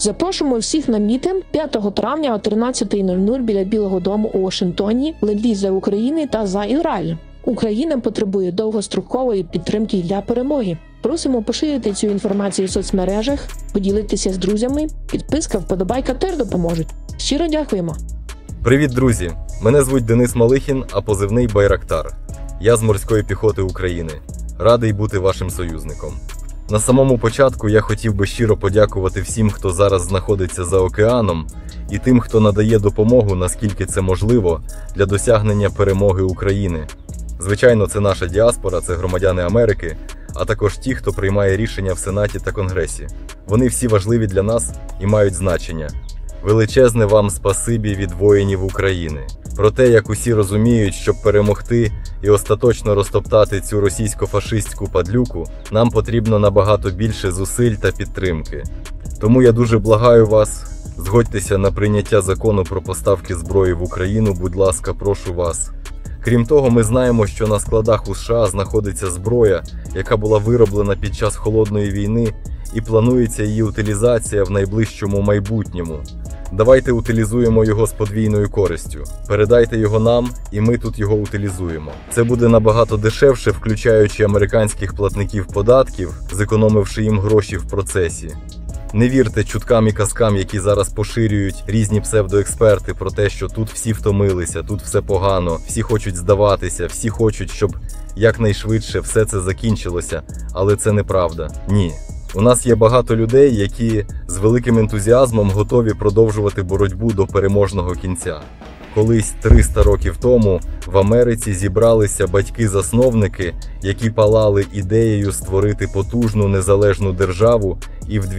Запрошуємо всіх на мітинг 5 травня о 13:00 біля Білого дому у Вашингтоні. Ленд-ліз за Україну та за Ізраїль. Україна потребує довгострокової підтримки для перемоги. Просимо поширити цю інформацію в соцмережах, поділитися з друзями. Підписка, вподобайка теж допоможуть. Щиро дякуємо. Привіт, друзі! Мене звуть Денис Малихін, а позивний Байрактар. Я з морської піхоти України. Радий бути вашим союзником. На самому початку я хотів би щиро подякувати всім, хто зараз знаходиться за океаном, і тим, хто надає допомогу, наскільки це можливо, для досягнення перемоги України. Звичайно, це наша діаспора, це громадяни Америки, а також ті, хто приймає рішення в Сенаті та Конгресі. Вони всі важливі для нас і мають значення. Величезне вам спасибі від воїнів України. Про те, як усі розуміють, щоб перемогти і остаточно розтоптати цю російсько-фашистську падлюку, нам потрібно набагато більше зусиль та підтримки. Тому я дуже благаю вас, згодьтеся на прийняття закону про поставки зброї в Україну, будь ласка, прошу вас. Крім того, ми знаємо, що на складах у США знаходиться зброя, яка була вироблена під час Холодної війни, і планується її утилізація в найближчому майбутньому. Давайте утилізуємо його з подвійною користю. Передайте його нам, і ми тут його утилізуємо. Це буде набагато дешевше, включаючи американських платників податків, зекономивши їм гроші в процесі. Не вірте чуткам і казкам, які зараз поширюють різні псевдоексперти про те, що тут всі втомилися, тут все погано, всі хочуть здаватися, всі хочуть, щоб якнайшвидше все це закінчилося, але це неправда. Ні. У нас є багато людей, які з великим ентузіазмом готові продовжувати боротьбу до переможного кінця. Колись 300 років тому в Америці зібралися батьки-засновники, які палали ідеєю створити потужну незалежну державу, і в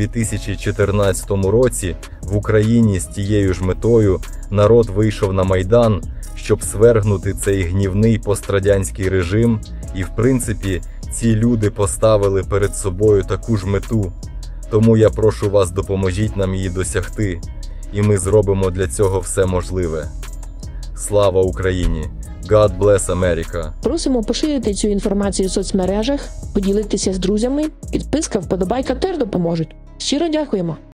2014 році в Україні з тією ж метою народ вийшов на Майдан, щоб свергнути цей гнівний пострадянський режим, і в принципі ці люди поставили перед собою таку ж мету. Тому я прошу вас, допоможіть нам її досягти, і ми зробимо для цього все можливе. Слава Україні! God bless America! Просимо поширити цю інформацію в соцмережах, поділитися з друзями. Підписка, вподобайка теж допоможуть. Щиро дякуємо.